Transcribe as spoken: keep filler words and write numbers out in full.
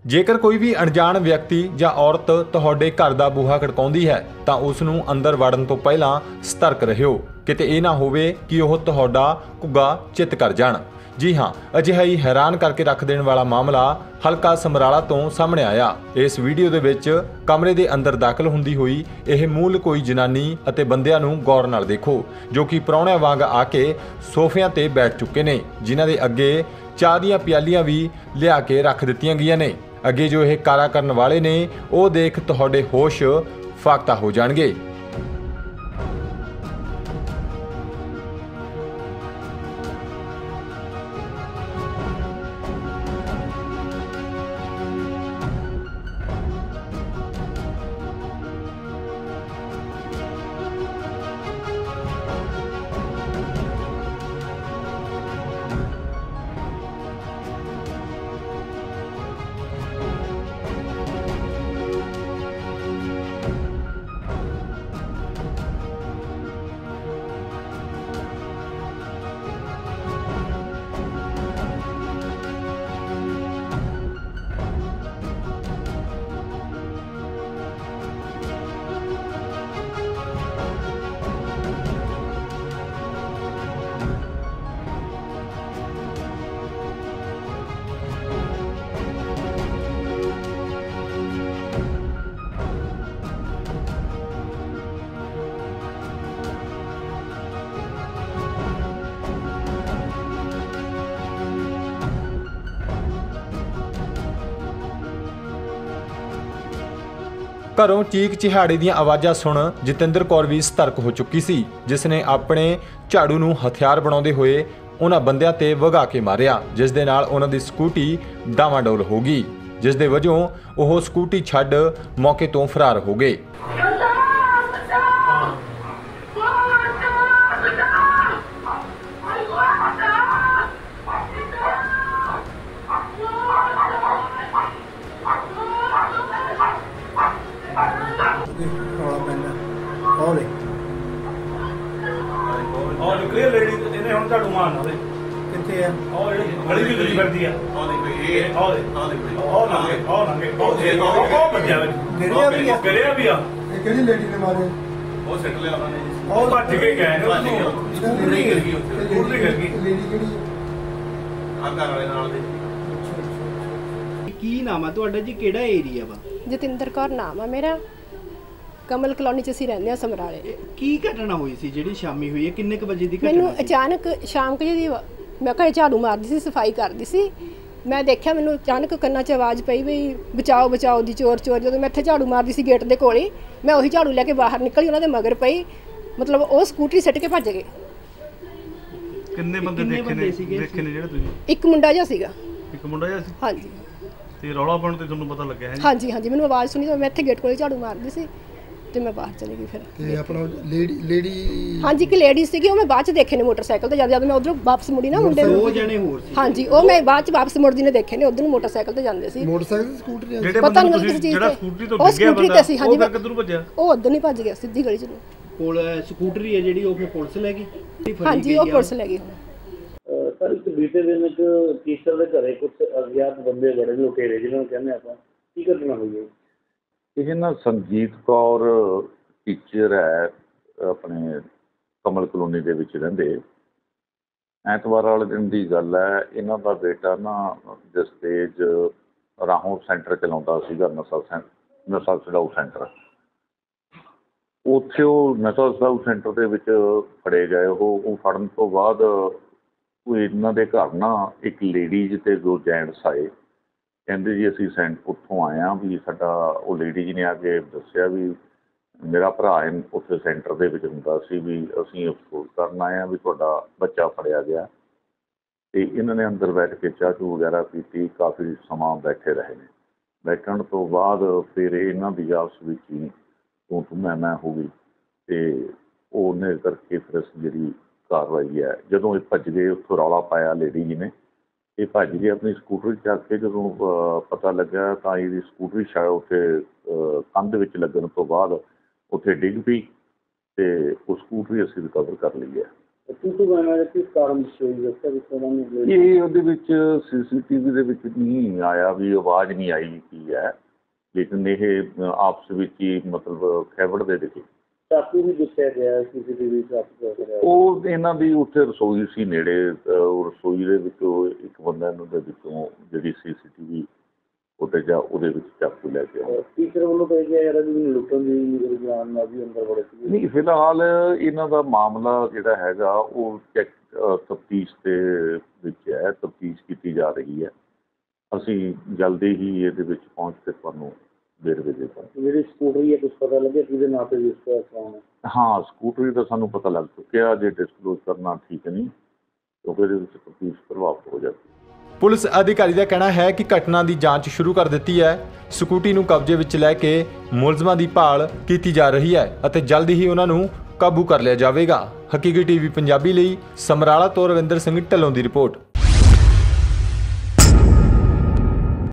ਜੇਕਰ ਕੋਈ ਵੀ ਅਣਜਾਣ ਵਿਅਕਤੀ ਜਾਂ ਔਰਤ ਤੁਹਾਡੇ ਘਰ ਦਾ ਬੂਹਾ ਖੜਕਾਉਂਦੀ ਹੈ ਤਾਂ ਉਸ ਨੂੰ ਅੰਦਰ ਵੜਨ ਤੋਂ ਪਹਿਲਾਂ ਸਤਰਕ ਰਹਿਓ। ਕਿਤੇ ਇਹ ਨਾ ਹੋਵੇ ਕਿ ਉਹ ਤੁਹਾਡਾ ਘੁੱਗਾ ਚਿੱਤ ਕਰ ਜਾਣ। ਜੀ ਹਾਂ, ਅਜਿਹਾ ਹੀ ਹੈਰਾਨ ਕਰਕੇ ਰੱਖ ਦੇਣ ਵਾਲਾ ਮਾਮਲਾ ਹਲਕਾ ਸਮਰਾਲਾ ਤੋਂ ਸਾਹਮਣੇ ਆਇਆ। ਇਸ ਵੀਡੀਓ ਦੇ ਵਿੱਚ ਕਮਰੇ ਦੇ ਅੰਦਰ ਦਾਖਲ ਹੁੰਦੀ ਹੋਈ ਇਹ ਮੂਲ ਕੋਈ ਜਨਾਨੀ ਅਤੇ ਬੰਦਿਆਂ ਨੂੰ ਗੌਰ ਨਾਲ ਦੇਖੋ, ਜੋ ਕਿ ਪ੍ਰਾਹੁਣਿਆਂ ਵਾਂਗ ਆ ਕੇ ਸੋਫਿਆਂ ਤੇ ਬੈਠ ਚੁੱਕੇ ਨੇ, ਜਿਨ੍ਹਾਂ ਦੇ ਅੱਗੇ ਚਾਹ ਦੀਆਂ ਪਿਆਲੀਆਂ ਵੀ ਲਿਆ ਕੇ ਰੱਖ ਦਿੱਤੀਆਂ ਗਈਆਂ ਨੇ। ਅੱਗੇ ਜੋ ਇਹ ਕਾਰਾ ਕਰਨ ਵਾਲੇ ਨੇ ਉਹ ਦੇਖ ਤੁਹਾਡੇ ਹੋਸ਼ ਫਾਕਤਾ ਹੋ ਜਾਣਗੇ। ਘਰੋਂ ਚੀਕ ਚਿਹਾੜੇ ਦੀਆਂ ਆਵਾਜ਼ਾਂ ਸੁਣ ਜਤਿੰਦਰ ਕੌਰ ਵੀ ਸਤਰਕ ਹੋ ਚੁੱਕੀ ਸੀ, ਜਿਸ ਨੇ ਆਪਣੇ ਝਾੜੂ ਨੂੰ ਹਥਿਆਰ ਬਣਾਉਂਦੇ ਹੋਏ ਉਹਨਾਂ ਬੰਦਿਆਂ ਤੇ ਵਗਾ ਕੇ ਮਾਰਿਆ, ਜਿਸ ਦੇ ਨਾਲ ਉਹਨਾਂ ਦੀ ਸਕੂਟੀ ਡਾਵਾਂਡੋਲ ਹੋ ਗਈ, ਜਿਸ ਦੇ ਵਜੋਂ ਉਹ ਸਕੂਟੀ ਛੱਡ ਮੌਕੇ ਤੋਂ ਫਰਾਰ ਹੋ ਗਏ। और निकली लेडी इन्हें हम झाड़ू मारना दे किथे है और गली भी गली करती है और देख ये और और लंगे और लंगे और और बच्चा गिरिया भी गिरिया भी आ ये केड़ी लेडी ने मारे वो सेट ले उन्होंने और भज के गए ने पूरी गिर गई पूरी गिर गई लेडी केड़ी आ घर वाले नाल दे की नाम है ਤੁਹਾਡਾ ਜੀ ਕਿਹੜਾ ਏਰੀਆ ਵਾ? ਜਤਿੰਦਰ ਕੌਰ ਨਾਮ ਆ ਮੇਰਾ। ਕਮਲ ਕਲੋਨੀ ਚ ਅਸੀਂ ਰਹਿੰਦੇ ਆ ਸਮਰਾਲੇ। ਕੀ ਘਟਨਾ ਹੋਈ ਸੀ ਜਿਹੜੀ ਸ਼ਾਮੀ ਹੋਈ ਹੈ? ਕਿੰਨੇ ਕ ਵਜੇ ਦੀ ਘਟਨਾ? ਮੈਨੂੰ ਅਚਾਨਕ ਸ਼ਾਮ ਕੁ ਜਿਹੀ ਮੈਂ ਘਰੇ ਝਾੜੂ ਮਾਰਦੀ ਸੀ, ਸਫਾਈ ਕਰਦੀ ਸੀ। ਮੈਂ ਦੇਖਿਆ ਮੈਨੂੰ ਅਚਾਨਕ ਕੰਨਾਂ 'ਚ ਆਵਾਜ਼ ਪਈ ਵੀ ਬਚਾਓ ਬਚਾਓ ਦੀ, ਚੋਰ ਚੋਰ। ਜਦੋਂ ਮੈਂ ਇੱਥੇ ਝਾੜੂ ਮਾਰਦੀ ਸੀ ਗੇਟ ਦੇ ਕੋਲ ਹੀ, ਮੈਂ ਉਹੀ ਝਾੜੂ ਲੈ ਕੇ ਬਾਹਰ ਨਿਕਲੀ, ਉਹਨਾਂ ਦੇ ਮਗਰ ਪਈ। ਮਤਲਬ ਉਹ ਸਕੂਟਰੀ ਸਿੱਟ ਕੇ ਭੱਜ ਗਏ। ਕਿੰਨੇ ਬੰਦੇ ਦੇਖੇ ਨੇ ਦੇਖੇ ਨੇ ਜਿਹੜੇ ਤੁਸੀਂ? ਇੱਕ ਮੁੰਡਾ ਜਿਹਾ ਸੀਗਾ। ਇੱਕ ਮੁੰਡਾ ਜਿਹਾ ਸੀ? ਹਾਂਜੀ। ਤੇ ਰੌਲਾ ਪਾਉਣ ਤੇ ਤੁਹਾਨੂੰ ਪਤਾ ਲੱਗਿਆ ਹੈ? ਹਾਂਜੀ ਹਾਂਜੀ, ਮੈਨੂੰ ਆਵਾਜ਼ ਸੁਣੀ ਤਾਂ ਮੈਂ ਇੱਥੇ ਗੇਟ ਕੋਲ ਝਾੜੂ ਮਾਰਦੀ ਸੀ ਤੇ ਮੈਂ ਬਾਹਰ ਚਲੀ ਗਈ। ਫਿਰ ਤੇ ਆਪਣਾ ਲੇਡੀ ਲੇਡੀ ਹਾਂਜੀ ਇੱਕ ਲੇਡੀ ਸੀਗੀ, ਉਹ ਮੈਂ ਬਾਅਦ ਚ ਦੇਖੇ ਨੇ ਮੋਟਰਸਾਈਕਲ ਤੇ। ਜਦ ਜਦ ਮੈਂ ਉਧਰੋਂ ਵਾਪਸ ਮੁੜੀ ਨਾ ਮੁੰਡੇ ਦੋ ਜਣੇ ਹੋਰ ਸੀ। ਹਾਂਜੀ, ਉਹ ਮੈਂ ਬਾਅਦ ਚ ਵਾਪਸ ਮੁੜਦੀ ਨੇ ਦੇਖੇ ਨੇ। ਉਧਰ ਨੂੰ ਮੋਟਰਸਾਈਕਲ ਤੇ ਜਾਂਦੇ ਸੀ। ਮੋਟਰਸਾਈਕਲ ਸਕੂਟਰੀ ਜਿਹੜੇ ਬੰਦੇ ਨੂੰ ਤੁਸੀਂ ਜਿਹੜਾ ਸਕੂਟਰੀ ਤੋਂ ਡਿੱਗਿਆ ਬੰਦਾ ਉਹ ਫਿਰ ਕਿੱਧਰੋਂ ਭੱਜਿਆ? ਉਹ ਉਧਰ ਨਹੀਂ ਭੱਜ ਗਿਆ, ਸਿੱਧੀ ਗਲੀ ਚ ਨੂੰ। ਕੋਲ ਸਕੂਟਰੀ ਹੈ ਜਿਹੜੀ ਉਹ ਫਿਰ ਪੁਲਿਸ ਲੈ ਗਈ? ਹਾਂਜੀ, ਉਹ ਪੁਲਿਸ ਲੈ ਗਈ। ਸਰ ਇੱਕ ਬੀਤੇ ਦਿਨ ਇੱਕ ਟੀਚਰ ਦੇ ਘਰੇ ਕੁਝ ਅਗਿਆਤ ਬੰਦੇ ਬੜੇ ਲੁਟੇਰੇ ਜਿਹਨਾਂ ਨੂੰ ਕਹਿੰਦੇ ਆਪਾਂ, ਕੀ ਘਟਨਾ ਹੋਈ ਹੈ? ਇਹ ਨਾ ਸੰਜੀਤ ਕੌਰ ਟੀਚਰ ਹੈ, ਆਪਣੇ ਕਮਲ ਕਲੋਨੀ ਦੇ ਵਿੱਚ ਰਹਿੰਦੇ। ਐਤਵਾਰ ਵਾਲੇ ਦਿਨ ਦੀ ਗੱਲ ਹੈ। ਇਹਨਾਂ ਦਾ ਬੇਟਾ ਨਾ ਜਸਤੇਜ ਰਾਹੋਂ ਸੈਂਟਰ ਚਲਾਉਂਦਾ ਸੀਗਾ, ਨਸ਼ਾ ਸੈਂ ਨਸ਼ਾ ਛਡਾਊ ਸੈਂਟਰ। ਉੱਥੇ ਉਹ ਨਸ਼ਾ ਛਡਾਊ ਸੈਂਟਰ ਦੇ ਵਿੱਚ ਫੜੇ ਗਏ। ਉਹ ਉਹ ਫੜਨ ਤੋਂ ਬਾਅਦ ਉਹ ਇਹਨਾਂ ਦੇ ਘਰ ਨਾ ਇੱਕ ਲੇਡੀਜ਼ ਅਤੇ ਦੋ ਜੈਂਟਸ ਆਏ। ਕਹਿੰਦੇ ਜੀ ਅਸੀਂ ਸੈਂਟ ਉੱਥੋਂ ਆਏ ਹਾਂ ਵੀ ਸਾਡਾ, ਉਹ ਲੇਡੀ ਜੀ ਨੇ ਆ ਕੇ ਦੱਸਿਆ ਵੀ ਮੇਰਾ ਭਰਾ ਉੱਥੇ ਸੈਂਟਰ ਦੇ ਵਿੱਚ ਹੁੰਦਾ ਸੀ, ਵੀ ਅਸੀਂ ਅਫਸੋਸ ਕਰਨ ਆਏ ਹਾਂ ਵੀ ਤੁਹਾਡਾ ਬੱਚਾ ਫੜਿਆ ਗਿਆ। ਅਤੇ ਇਹਨਾਂ ਨੇ ਅੰਦਰ ਬੈਠ ਕੇ ਚਾਹ ਚੂਹ ਵਗੈਰਾ ਪੀਤੀ, ਕਾਫੀ ਸਮਾਂ ਬੈਠੇ ਰਹੇ ਨੇ। ਬੈਠਣ ਤੋਂ ਬਾਅਦ ਫਿਰ ਇਹਨਾਂ ਦੀ ਆਪਸ ਵਿੱਚ ਹੀ ਤੂੰ ਤੂੰ ਮੈਂ ਮੈਂ ਹੋ ਗਈ ਅਤੇ ਉਹਨੇ ਕਰਕੇ ਫਿਰ ਅਸੀਂ ਜਿਹੜੀ ਕਾਰਵਾਈ ਹੈ, ਜਦੋਂ ਇਹ ਭੱਜ ਗਏ ਉੱਥੋਂ ਰੌਲਾ ਪਾਇਆ ਲੇਡੀ ਜੀ ਨੇ, ਇਹ ਭੱਜ ਗਏ ਆਪਣੀ ਸਕੂਟਰੀ ਚੱਕ ਕੇ। ਜਦੋਂ ਪਤਾ ਲੱਗਾ ਤਾਂ ਇਹਦੀ ਸਕੂਟਰੀ ਸ਼ਾਇਦ ਉੱਥੇ ਕੰਧ ਵਿੱਚ ਲੱਗਣ ਤੋਂ ਬਾਅਦ ਉੱਥੇ ਡਿੱਗ ਪਈ ਅਤੇ ਉਹ ਸਕੂਟਰੀ ਅਸੀਂ ਰਿਕਵਰ ਕਰ ਲਈ ਹੈ। ਤੂੰ ਤੂੰ ਗਾਣਾ ਦਾ ਕਿਸ ਕਾਰਨ ਹੋਈ ਦੱਸਿਆ ਵੀ ਉਹਨਾਂ ਨੂੰ ਇਹ ਉਹਦੇ ਵਿੱਚ ਸੀਸੀਟੀਵੀ ਦੇ ਵਿੱਚ ਨਹੀਂ ਆਇਆ ਵੀ ਆਵਾਜ਼ ਨਹੀਂ ਆਈ ਕੀ ਹੈ, ਲੇਕਿਨ ਇਹ ਆਪਸ ਵਿੱਚ ਹੀ ਮਤਲਬ ਖੈਬੜ ਦੇ ਦਿਖੇ। ਚਾਕੂ ਵੀ ਦੱਸਿਆ ਗਿਆ ਸੀਸੀਟੀਵੀ ਚਾਕੂ। ਉਹ ਇਹਨਾਂ ਦੀ ਉੱਥੇ ਰਸੋਈ ਸੀ ਨੇੜੇ, ਉਹ ਰਸੋਈ ਦੇ ਵਿੱਚੋਂ ਇੱਕ ਬੰਦਾ ਇਹਨਾਂ ਦੇ ਵਿੱਚੋਂ ਜਿਹੜੀ ਸੀਸੀਟੀਵੀ ਉੱਤੇ ਜਾ ਉਹਦੇ ਵਿੱਚ ਚਾਕੂ ਲੈ ਕੇ ਆਇਆ। ਟੀਚਰ ਵੱਲੋਂ ਕਹਿ ਗਿਆ ਯਾਰ ਵੀ ਲੁੱਟਣ ਦੀ ਜਾਨ ਨਾਲ ਵੀ ਅੰਦਰ ਵੜੇ ਸੀ। ਨਹੀਂ, ਫਿਲਹਾਲ ਇਹਨਾਂ ਦਾ ਮਾਮਲਾ ਜਿਹੜਾ ਹੈਗਾ ਉਹ ਚੈੱਕ ਤਫਤੀਸ਼ ਦੇ ਵਿੱਚ ਹੈ, ਤਫਤੀਸ਼ ਕੀਤੀ ਜਾ ਰਹੀ ਹੈ। ਅਸੀਂ ਜਲਦੀ ਹੀ ਇਹਦੇ ਵਿੱਚ ਪਹੁੰਚ ਕੇ ਤੁਹਾਨੂੰ ਵੇਰਵੇ ਦੇ ਦਾਂਗੇ। ਜਿਹੜੀ ਸਕੂਟਰੀ ਹੈ ਕੁਛ ਪਤਾ ਲੱਗਿਆ ਕਿਹਦੇ ਨਾਂ ਤੇ ਰਜਿਸਟਰ ਕਰਾਉਣਾ? ਹਾਂ, ਸਕੂਟਰੀ ਦਾ ਸਾਨੂੰ ਪਤਾ ਲੱਗ ਚੁੱਕਿਆ, ਜੇ ਡਿਸਕਲੋਜ਼ ਕਰਨਾ ਠੀਕ ਨਹੀਂ ਕਿਉਂਕਿ ਇਹਦੇ ਵਿੱਚ ਤਫਤੀਸ਼ ਪ੍ਰਭਾਵਿਤ ਹੋ ਜਾਂਦੀ। ਪੁਲਿਸ ਅਧਿਕਾਰੀ ਦਾ ਕਹਿਣਾ ਹੈ ਕਿ ਘਟਨਾ ਦੀ ਜਾਂਚ ਸ਼ੁਰੂ ਕਰ ਦਿੱਤੀ ਹੈ। ਸਕੂਟੀ ਨੂੰ ਕਬਜ਼ੇ ਵਿੱਚ ਲੈ ਕੇ ਮੁਲਜ਼ਮਾਂ ਦੀ ਭਾਲ ਕੀਤੀ ਜਾ ਰਹੀ ਹੈ ਅਤੇ ਜਲਦ ਹੀ ਉਹਨਾਂ ਨੂੰ ਕਾਬੂ ਕਰ ਲਿਆ ਜਾਵੇਗਾ। ਹਕੀਕੀ ਟੀਵੀ ਪੰਜਾਬੀ ਲਈ ਸਮਰਾਲਾ ਤੋਂ ਰਵਿੰਦਰ ਸਿੰਘ ਢੱਲੋਂ ਦੀ ਰਿਪੋਰਟ।